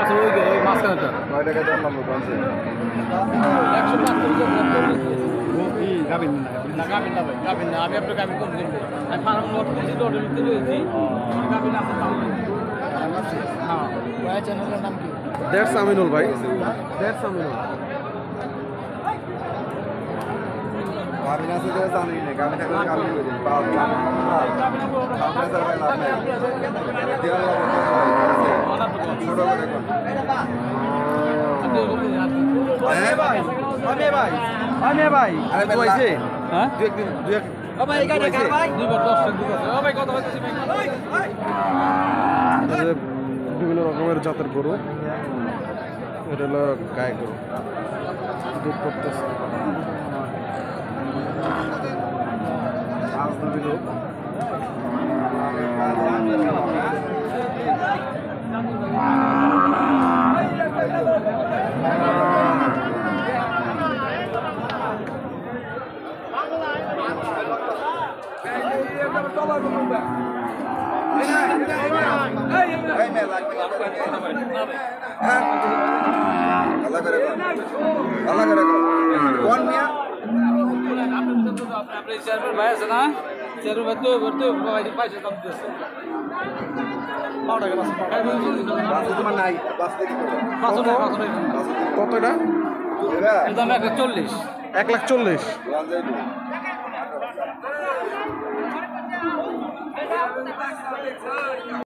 আছে ওই মাঝখানেটা। কয় টাকা দাম নাম বলছে? 175 গাবিন না গাবিন না ভাই গাবিন না আমি আপনার গাবিন কম কিনবো আমি ফার্ম লট দিয়েছি লটের ভিতরে রয়েছি গাবিন আছে তাও হ্যাঁ ভাই চ্যানেলের নাম কি? দেড় সামিনুল ভাই, দেড় সামিনুল। গাবিন আছে তো জানি না, গাবিন থাকলে গাবিন করে দিন পাওয়া যায় না। আমরা স্যার ভাই লাভ নেই দেওয়া লাগবে ছোট করে কোন ভাই ভাই আমি ভাই আরে কইছে হ্যাঁ দুই এক ও ভাই এই গাড়ি কার ভাই 2 বার 10 টাকা দিছে ও ভাই কত হইছে ভাই বিভিন্ন রকমের জাতের গরু, এটা হলো গায়ে গরু, দুধ করতেছে। ভাই আছে না চেয়ার তো করতে পয়সা কম দিচ্ছে তোমার নাই কত এটা? এর দাম 140 1,40,000।